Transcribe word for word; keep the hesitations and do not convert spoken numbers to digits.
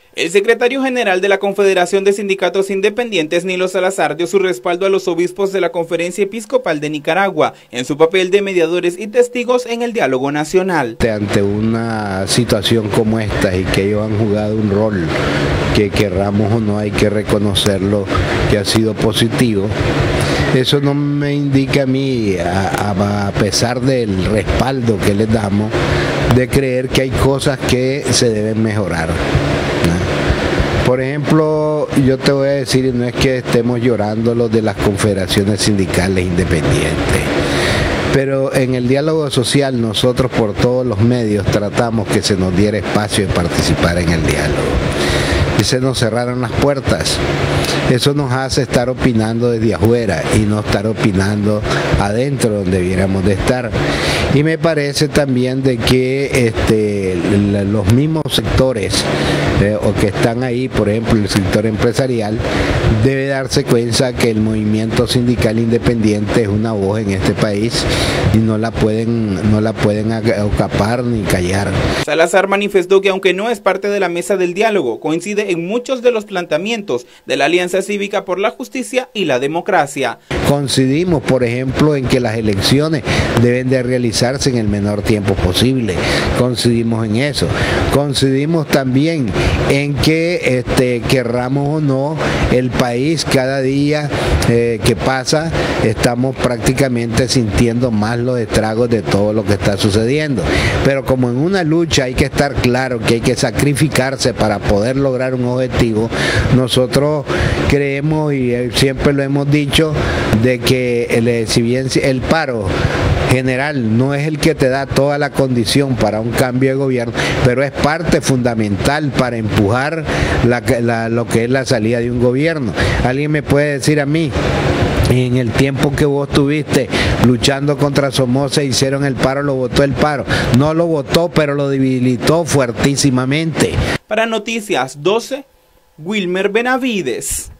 El secretario general de la Confederación de Sindicatos Independientes, Nilo Salazar, dio su respaldo a los obispos de la Conferencia Episcopal de Nicaragua en su papel de mediadores y testigos en el diálogo nacional. Ante una situación como esta y que ellos han jugado un rol que querramos o no hay que reconocerlo, que ha sido positivo, eso no me indica a mí, a, a pesar del respaldo que les damos, de creer que hay cosas que se deben mejorar. Por ejemplo, yo te voy a decir, no es que estemos llorando los de las confederaciones sindicales independientes, pero en el diálogo social nosotros por todos los medios tratamos que se nos diera espacio de participar en el diálogo. Y se nos cerraron las puertas. Eso nos hace estar opinando desde afuera y no estar opinando adentro donde debiéramos de estar. Y me parece también de que este, los mismos sectores eh, o que están ahí, por ejemplo el sector empresarial, debe darse cuenta que el movimiento sindical independiente es una voz en este país y no la pueden, no la pueden acapar ni callar. Salazar manifestó que aunque no es parte de la mesa del diálogo, coincide en muchos de los planteamientos de la Alianza Cívica por la Justicia y la Democracia. Coincidimos, por ejemplo, en que las elecciones deben de realizarse en el menor tiempo posible. Coincidimos en eso. Coincidimos también en que este, querramos o no, el país cada día eh, que pasa, estamos prácticamente sintiendo más los estragos de todo lo que está sucediendo. Pero como en una lucha hay que estar claro que hay que sacrificarse para poder lograr un objetivo, nosotros creemos y siempre lo hemos dicho de que el, si bien el paro general no es el que te da toda la condición para un cambio de gobierno, pero es parte fundamental para empujar la, la, lo que es la salida de un gobierno. ¿Alguien me puede decir a mí? En el tiempo que vos tuviste luchando contra Somoza, hicieron el paro, lo votó el paro. No lo votó, pero lo debilitó fuertísimamente. Para Noticias doce, Wilmer Benavides.